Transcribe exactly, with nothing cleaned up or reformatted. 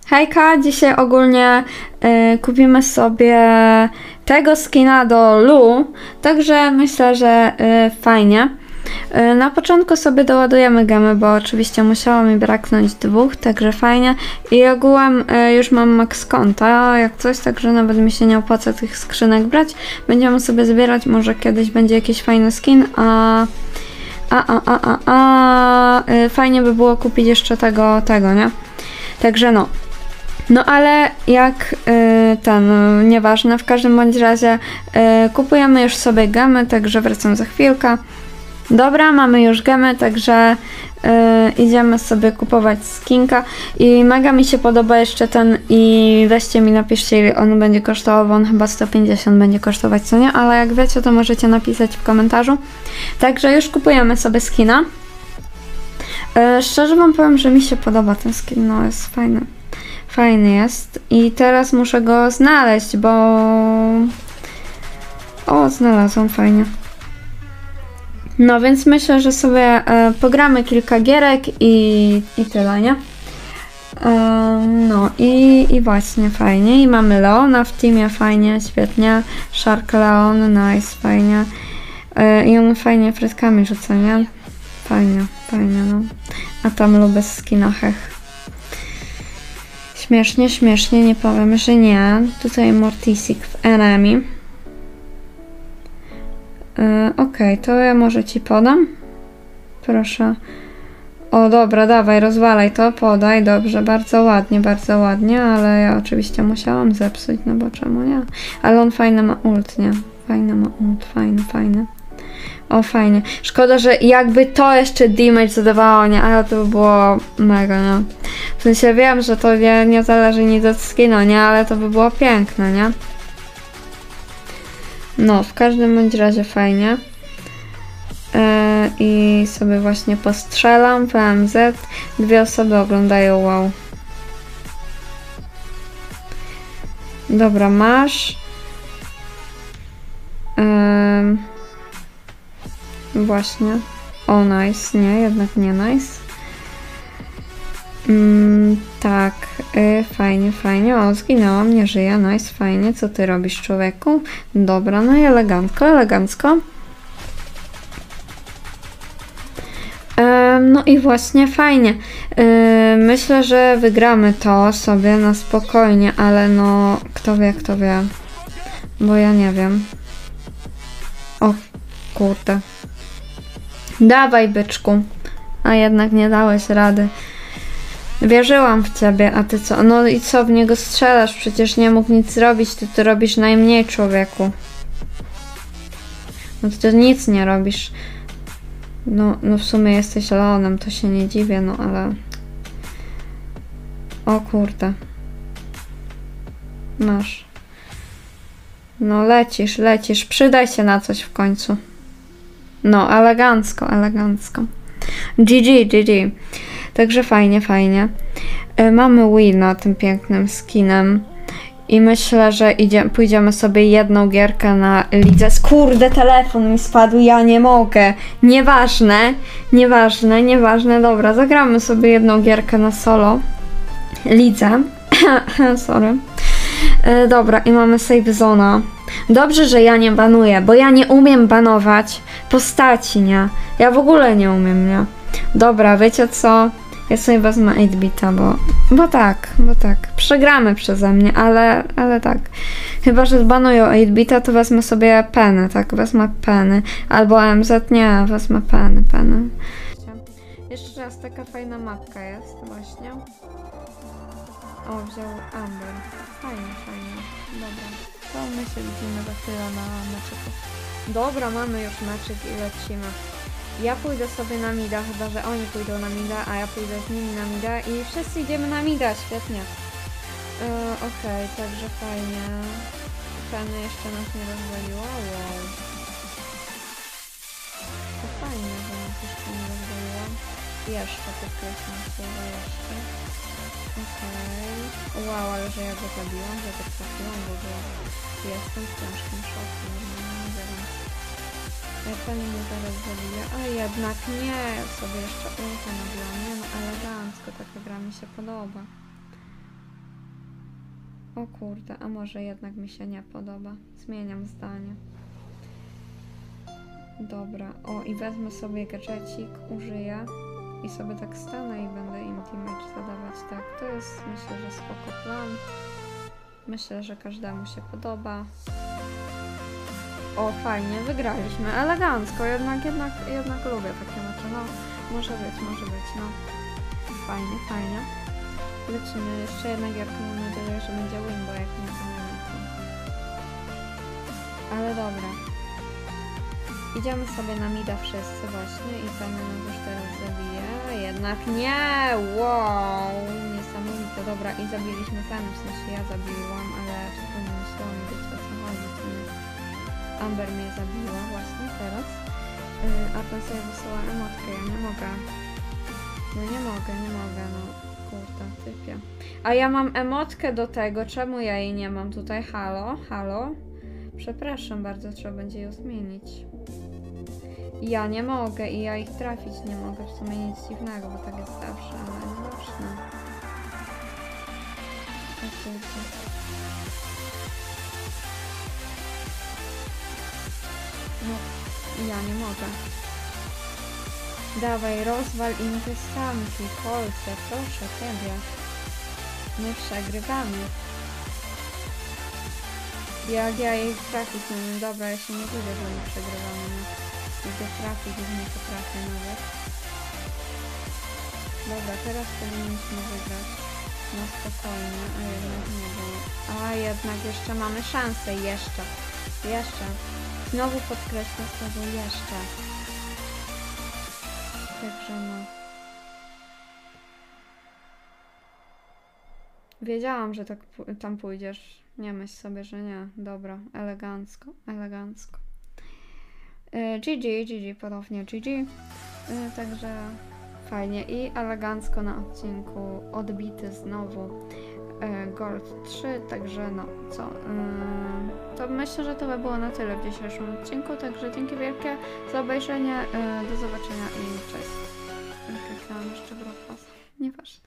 Hejka, dzisiaj ogólnie y, kupimy sobie tego skina do Lu, także myślę, że y, fajnie. Y, na początku sobie doładujemy gemy, bo oczywiście musiało mi braknąć dwóch, także fajnie. I ogółem y, już mam max konta, jak coś, także nawet mi się nie opłaca tych skrzynek brać. Będziemy sobie zbierać, może kiedyś będzie jakiś fajny skin, a... A, a, a, a, a y, fajnie by było kupić jeszcze tego, tego, nie? Także no. No ale jak y, ten, y, nieważne, w każdym bądź razie y, kupujemy już sobie gemy, także wracam za chwilkę. Dobra, mamy już gemy, także y, idziemy sobie kupować skinka i mega mi się podoba jeszcze ten i weźcie mi napiszcie, ile on będzie kosztował, bo on chyba sto pięćdziesiąt będzie kosztować, co nie? Ale jak wiecie, to możecie napisać w komentarzu. Także już kupujemy sobie skina. Y, szczerze wam powiem, że mi się podoba ten skin, no jest fajny. Fajny jest. I teraz muszę go znaleźć, bo... O, znalazłam, fajnie. No więc myślę, że sobie e, pogramy kilka gierek i, i tyle, nie? E, no i, i właśnie fajnie. I mamy Leona w teamie, fajnie, świetnie. Shark Leon, nice, fajnie. E, I on fajnie frytkami rzuca, nie? Fajnie, fajnie, no. A tam lubię skina, hech. Śmiesznie, śmiesznie, nie powiem, że nie. Tutaj Mortisik w enemy. Yy, Okej, okay, to ja może ci podam. Proszę. O, dobra, dawaj, rozwalaj to, podaj, dobrze, bardzo ładnie, bardzo ładnie, ale ja oczywiście musiałam zepsuć, no bo czemu nie? Ale on fajny ma ult, nie? Fajny ma ult, fajny, fajny. O, fajnie. Szkoda, że jakby to jeszcze damage zadawało, nie? Ale to by było mega, nie? W sensie wiem, że to nie, nie zależy nic od skinu, nie? Ale to by było piękne, nie? No, w każdym bądź razie fajnie. Yy, I sobie właśnie postrzelam. P M Z. Dwie osoby oglądają, wow. Dobra, masz. Yy. Właśnie. O, nice. Nie, jednak nie nice. Mm, tak. Y, fajnie, fajnie. O, zginęłam, nie żyję. Nice, fajnie. Co ty robisz, człowieku? Dobra, no i elegancko, elegancko. No i właśnie fajnie. Yy, myślę, że wygramy to sobie na spokojnie, ale no kto wie, kto wie. Bo ja nie wiem. O kurde. Dawaj, byczku. A jednak nie dałeś rady. Wierzyłam w ciebie, a ty co? No i co, w niego strzelasz? Przecież nie mógł nic zrobić, ty to robisz najmniej, człowieku. No ty to nic nie robisz. No, no w sumie jesteś Leonem, to się nie dziwię, no ale... O kurde. Masz. No lecisz, lecisz. Przydaj się na coś w końcu. No, elegancko, elegancko. G G, G G. Także fajnie, fajnie. Yy, mamy wina tym pięknym skinem. I myślę, że idzie, pójdziemy sobie jedną gierkę na lidze. Kurde, telefon mi spadł, ja nie mogę. Nieważne, nieważne, nieważne. Dobra, zagramy sobie jedną gierkę na solo. Lidze. Sorry. Yy, dobra, i mamy save zona. Dobrze, że ja nie banuję, bo ja nie umiem banować postaci, nie? Ja w ogóle nie umiem, nie? Dobra, wiecie co? Ja sobie wezmę osiem bita, bo... Bo tak, bo tak. Przegramy przeze mnie, ale, ale tak. Chyba, że zbanują osiem bita, to wezmę sobie peny, tak? Wezmę peny. Albo M Z, nie, wezmę peny, peny. Jeszcze raz, taka fajna mapka jest właśnie. O, wziął Amber. Fajnie, fajnie. Dobra. To my się widzimy za chwilę na meczyku. Dobra, mamy już meczyk i lecimy. Ja pójdę sobie na mida, chyba że oni pójdą na mida, a ja pójdę z nimi na mida i wszyscy idziemy na mida, świetnie. Yy, Okej, okay, także fajnie. Peny jeszcze nas nie rozwaliło, wow. To fajnie, że nas jeszcze nie rozwaliło. Jeszcze podkreślam słowo jeszcze. Okej. Okay. Wow, ale że ja go zabiłam, że go trafiłam, bo jestem w ciężkim szoku. Nie wiem. Ja pani mnie zaraz zabiję, a jednak nie, ja sobie jeszcze ulta nabiłam, nie no, elegancko, taka gra mi się podoba. O kurde, a może jednak mi się nie podoba. Zmieniam zdanie. Dobra, o i wezmę sobie gadżecik, użyję i sobie tak stanę i będę im damage zadawać. Tak, to jest myślę, że spoko plan. Myślę, że każdemu się podoba. O, fajnie, wygraliśmy. Elegancko, jednak, jednak, jednak lubię takie mecze. No, może być, może być, no. Fajnie, fajnie. Lecimy jeszcze jedna gierka, mam nadzieję, że będzie win, bo jak nie, to nie wiem co. Ale dobra. Idziemy sobie na mida wszyscy właśnie i ten nas już teraz zabije. Jednak nie! Wow! Niesamowite. Dobra, i zabiliśmy ten, w sensie ja zabiłam, ale zupełnie myślałam, wiecie o co chodzi, co nie. Amber mnie zabiła właśnie teraz. Yy, a ten sobie wysyła emotkę, ja nie mogę. No nie mogę, nie mogę, no. Kurde, typie. A ja mam emotkę do tego, czemu ja jej nie mam tutaj? Halo? Halo? Przepraszam bardzo, trzeba będzie ją zmienić. Ja nie mogę i ja ich trafić nie mogę, w sumie nic dziwnego, bo tak jest zawsze, ale nieważne. O kurde. No, ja nie mogę. Dawaj, rozwal im te stanki, kolce, proszę ciebie. My przegrywamy. Jak ja jej trafić nie wiem, dobra, ja się nie dziwię, że my przegrywamy. No. Idę trafić, już nie potrafię nawet. Dobra, teraz powinniśmy wygrać. No spokojnie, a jednak nie było. A jednak jeszcze mamy szansę, jeszcze. Jeszcze. Znowu podkreślę słowo jeszcze. Także no. Wiedziałam, że tak tam pójdziesz. Nie myśl sobie, że nie. Dobra, elegancko, elegancko. G G, G G, ponownie G G. Także fajnie i elegancko na odcinku odbity znowu Gold trzy, także no co, to myślę, że to by było na tyle w dzisiejszym odcinku, także dzięki wielkie za obejrzenie, do zobaczenia i cześć. Kliknęłam jeszcze w rozpas, nieważne.